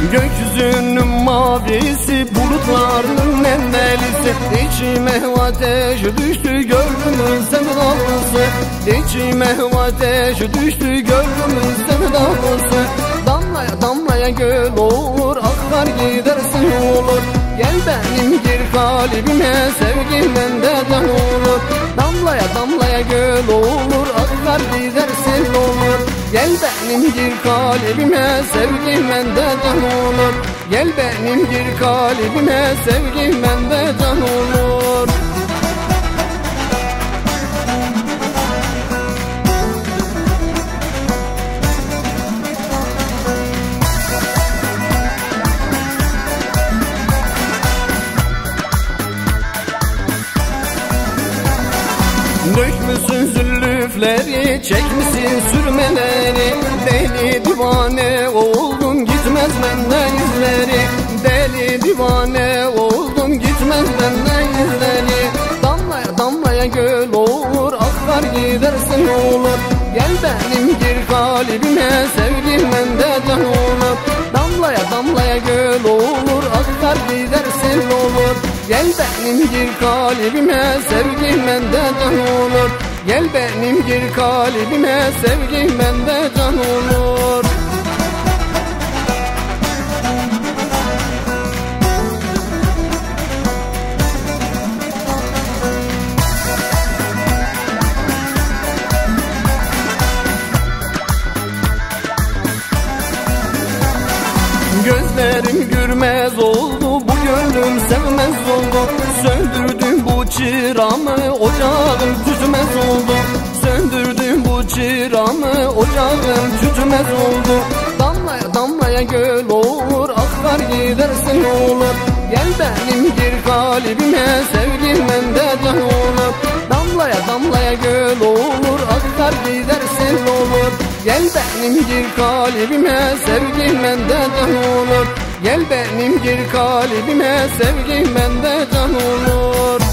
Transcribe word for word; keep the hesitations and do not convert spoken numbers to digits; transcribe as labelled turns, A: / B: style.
A: Gökyüzünün mavisi, bulutların nemlisi, İçime ateş düştü gönlümün sevdalısı. İçime ateş düştü gönlümün sevdalısı. Damlaya damlaya göl olur, akar gidersin olur. Gel benim gir kalbime, sevgim bende can olur. Damlaya damlaya göl olur, akar gidersin olur. Gel benim gir kalbime, sevgim bende can olur. Gel benim gir kalbime, sevgim bende can olur. Dökmüşsün zülüfleri, çekmişsin sürmeleri. Deli divane oldun, gitmez benden izleri. Deli divane oldun, gitmez benden izleri. Damlaya damlaya göl olur, akar gidersin olur. Gel benim gir kalbime, sevgim bende can olur. Damlaya damlaya göl olur, akar gidersin olur. Gel benim gir kalbime, sevgim bende can olur. Gel benim gir kalbime, sevgim bende can olur. Gözlerim görmez oldu, bu gönlüm sevmez oldu. Söndürdüm bu çıramı, ocağım tütmez oldu. Söndürdüm bu çıramı, ocağım tütmez oldu. Damlaya damlaya göl olur, akar gidersin olur. Gel benim gir kalbime, sevgim bende can olur. Damlaya damlaya göl olur, akar gidersin olur. Gel benim gir kalbime, sevgim bende can olur. Gel benim gir kalbime, sevgim bende can olur.